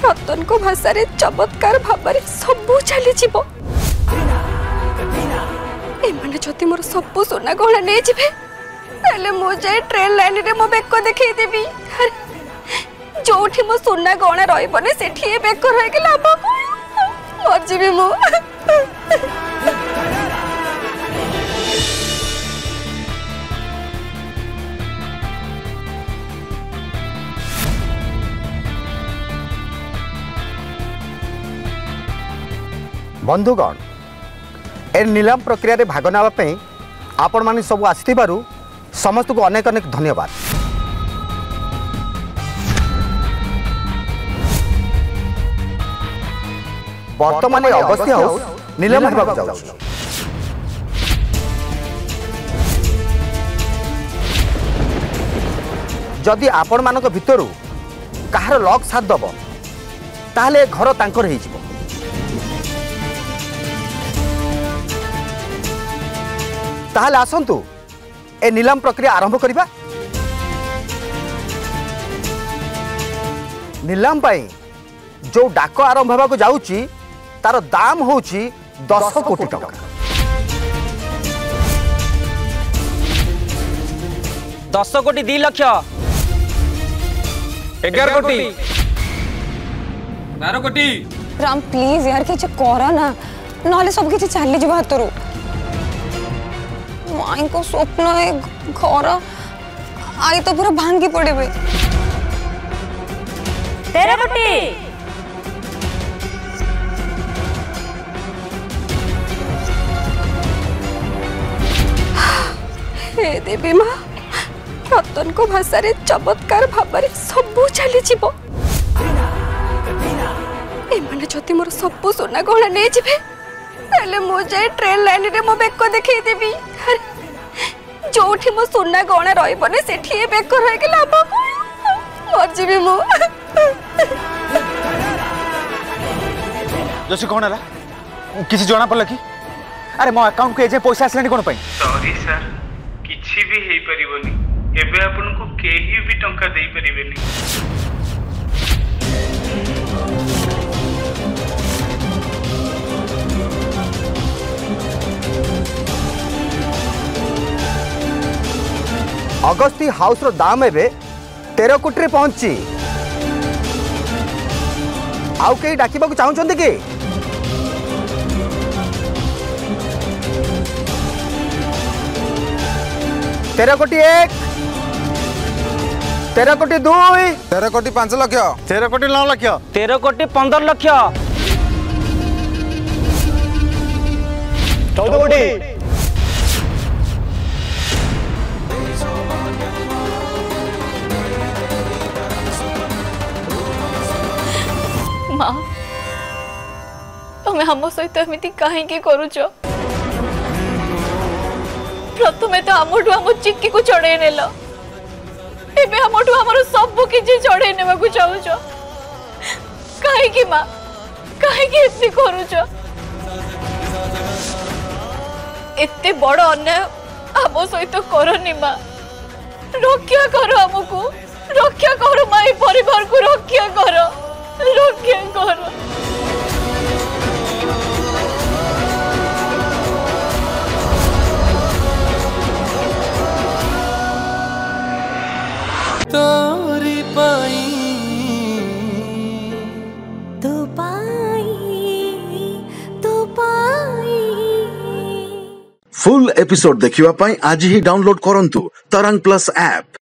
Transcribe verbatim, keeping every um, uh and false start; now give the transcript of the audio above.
रतन को भाषा रे चमत्कार भाव सबू चली जीव एमाने जति मोर सबू सोना गहना नहीं जिबे ताले मु जाय ट्रेन लाइन रे मो बेक देखै देबी जोठी मो सोना गहना रहबने सेठी बेक रह गेला बाबू मर जीबी मु बंधुगण ए नीलाम प्रक्रिया रे भाग नेबा पई आपण माने सब आसिथिबारु समस्त को अनेक अनेक धन्यवाद। वर्तमान अगस्ती हाउस नीलाम हेबाक जाउछ। जदि आपण मानक भितरु कहार लक साथ दब ताहले घर तांकर हेइ जिवो। ताहले आसंतु ए नीलाम प्रक्रिया आरंभ करिबा। नीलाम पाई जो डाक आरंभ होगा जाउची तार दाम होची दस कोटी टका। दस कोटी दी लक्ष एगार कोटी बारह कोटी। राम प्लीज यार किछ करा ना नले सब किछ चली जब हातरू माई को स्वप्न है घर आई तो पूरा भांगी पड़े। तेरह कोटी हे देवी माँ रतन को भाषा रे चमत्कार भाव सबू चली जीव एमाने जति मोर सबू सोना गहना नहीं जिबे ताले मु जाय ट्रेन लाइन रे मो बेक देखै देबी जोठी मो सोना गहना रहबने सेठी बेक रह गेला बाबू मर जीबी मु जसी कोन हला किसी जणा पड़ला कि अरे मो अकाउंट को एजे पैसा आसलानी कोन पई। सॉरी सर किछि भी हेई परिबोनी एबे आपन को केही भी टंका देई परिबेनी। अगस्ती हाउस रो दाम एबे तेरह कोटी रे पहुंची। आउ कई डाकिबा को चाहुचंदी कि तेरह कोटी एक तेरह कोटी दुई तेरह कोटी पांच लक्ष तेरह कोटी नौ लक्ष तेरह कोटी पंदर लक्ष चौदह कोटी माँ तुम्हें हम सहित एमती कहीं करुच प्रथमे तो आमठू आम चिक्की को चढ़े नेल एबे आमठू आमर सब किछि चढ़े नेबा को चाहुच कहीं माँ कहीं एमती करुच एते बड़ अन्याय आम सहित करनी माँ रक्षा कर आमको रक्षा कर माँ परिवार को रक्षा कर रक्षा कर। तोरी पाई तो पाई तो पाई। फुल एपिसोड देखिवा पाई आज ही डाउनलोड करंतु तरंग प्लस ऐप।